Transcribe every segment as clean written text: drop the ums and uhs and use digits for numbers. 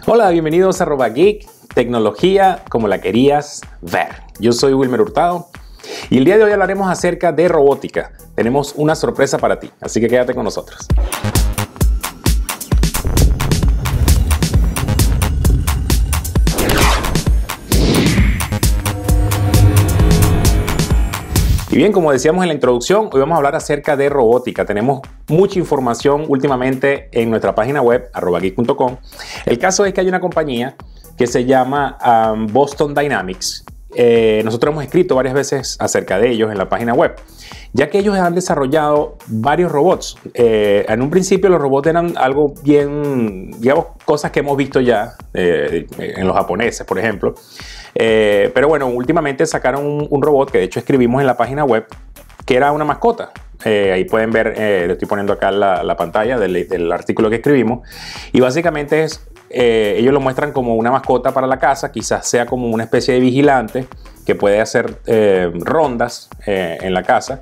Hola, bienvenidos a RobaGeek, tecnología como la querías ver. Yo soy Wilmer Hurtado y el día de hoy hablaremos acerca de robótica. Tenemos una sorpresa para ti, así que quédate con nosotros. Y bien, como decíamos en la introducción, hoy vamos a hablar acerca de robótica. Tenemos mucha información últimamente en nuestra página web, robageek.com. El caso es que hay una compañía que se llama Boston Dynamics. Nosotros hemos escrito varias veces acerca de ellos en la página web, ya que ellos han desarrollado varios robots. En un principio los robots eran algo bien, digamos, cosas que hemos visto ya en los japoneses, por ejemplo. Pero bueno, últimamente sacaron un robot que de hecho escribimos en la página web, que era una mascota. Ahí pueden ver, le estoy poniendo acá la pantalla del artículo que escribimos. Y básicamente ellos lo muestran como una mascota para la casa, quizás sea como una especie de vigilante que puede hacer rondas en la casa.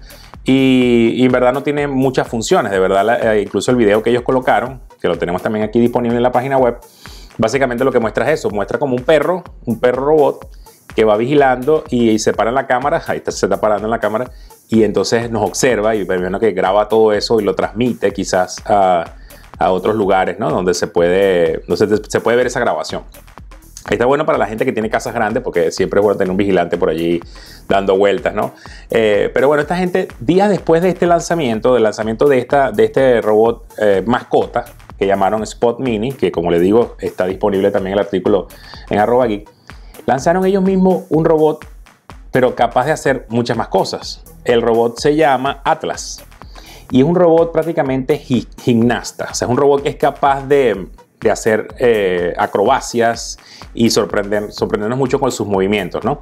Y en verdad no tiene muchas funciones, de verdad, incluso el video que ellos colocaron, que lo tenemos también aquí disponible en la página web, básicamente lo que muestra es eso, muestra como un perro robot que va vigilando y se para en la cámara, ahí se está parando en la cámara y entonces nos observa y primero que graba todo eso y lo transmite quizás a otros lugares, ¿no? Donde se puede ver esa grabación. Está bueno para la gente que tiene casas grandes porque siempre es bueno tener un vigilante por allí dando vueltas, ¿no? Pero bueno, esta gente, días después de este lanzamiento, de este robot mascota, que llamaron Spot Mini, que como les digo, está disponible también el artículo en @geek, lanzaron ellos mismos un robot, pero capaz de hacer muchas más cosas. El robot se llama Atlas y es un robot prácticamente gimnasta, o sea, es un robot que es capaz de hacer acrobacias y sorprendernos mucho con sus movimientos, ¿no?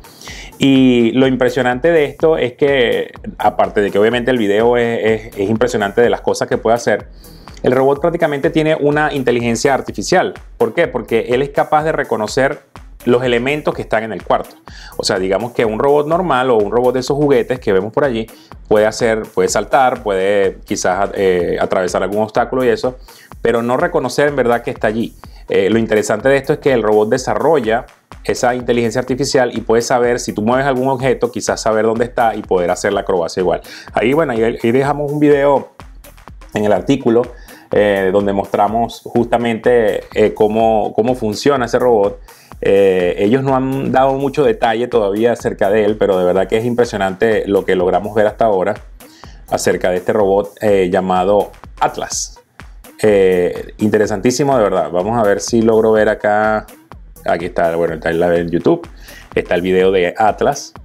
Y lo impresionante de esto es que, aparte de que obviamente el video es impresionante de las cosas que puede hacer, el robot prácticamente tiene una inteligencia artificial. ¿Por qué? Porque él es capaz de reconocer los elementos que están en el cuarto. O sea, digamos que un robot normal o un robot de esos juguetes que vemos por allí puede saltar, puede quizás atravesar algún obstáculo y eso, pero no reconocer en verdad que está allí. Lo interesante de esto es que el robot desarrolla esa inteligencia artificial y puede saber, si tú mueves algún objeto, quizás saber dónde está y poder hacer la acrobacia igual. Ahí, bueno, ahí dejamos un video en el artículo donde mostramos justamente cómo funciona ese robot. Ellos no han dado mucho detalle todavía acerca de él, pero de verdad que es impresionante lo que logramos ver hasta ahora acerca de este robot llamado Atlas. Interesantísimo, de verdad. Vamos a ver si logro ver acá. Aquí está, bueno, está en YouTube. Está el video de Atlas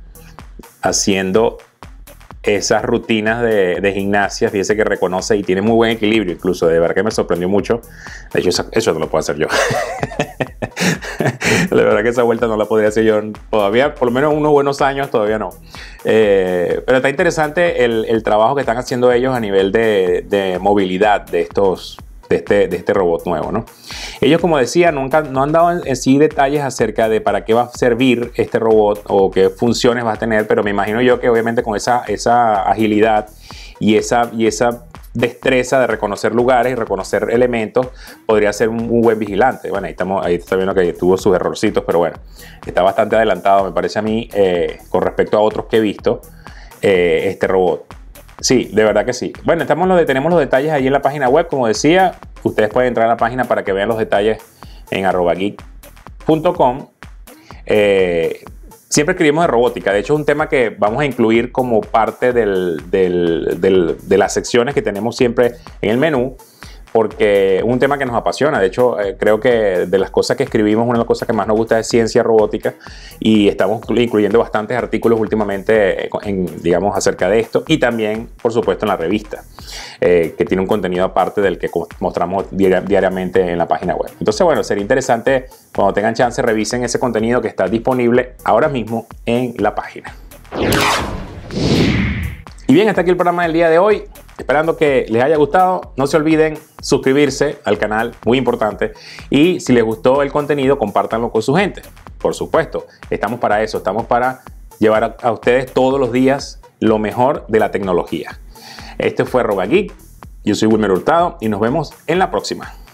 haciendo esas rutinas de gimnasia. Fíjese que reconoce y tiene muy buen equilibrio, incluso de verdad que me sorprendió mucho. De hecho, eso no lo puedo hacer yo. La verdad que esa vuelta no la podría hacer yo todavía, por lo menos unos buenos años todavía no. Pero está interesante el trabajo que están haciendo ellos a nivel de movilidad de este robot nuevo, ¿no? Ellos, como decía, no han dado en sí detalles acerca de para qué va a servir este robot o qué funciones va a tener, pero me imagino yo que obviamente con esa agilidad y esa destreza de reconocer lugares y reconocer elementos podría ser un buen vigilante. Bueno, ahí está viendo que tuvo sus errorcitos, pero bueno, está bastante adelantado, me parece a mí, con respecto a otros que he visto, este robot. Sí, de verdad que sí. Bueno, tenemos los detalles ahí en la página web, como decía. Ustedes pueden entrar a la página para que vean los detalles en @geek.com. Siempre escribimos de robótica. De hecho, es un tema que vamos a incluir como parte de las secciones que tenemos siempre en el menú, porque es un tema que nos apasiona. De hecho, creo que de las cosas que escribimos, una de las cosas que más nos gusta es ciencia robótica y estamos incluyendo bastantes artículos últimamente digamos, acerca de esto y también, por supuesto, en la revista, que tiene un contenido aparte del que mostramos diariamente en la página web. Entonces, bueno, sería interesante cuando tengan chance revisen ese contenido que está disponible ahora mismo en la página. Y bien, hasta aquí el programa del día de hoy. Esperando que les haya gustado. No se olviden suscribirse al canal, muy importante. Y si les gustó el contenido, compártanlo con su gente. Por supuesto, estamos para eso. Estamos para llevar a ustedes todos los días lo mejor de la tecnología. Este fue RobaGeek. Yo soy Wilmer Hurtado y nos vemos en la próxima.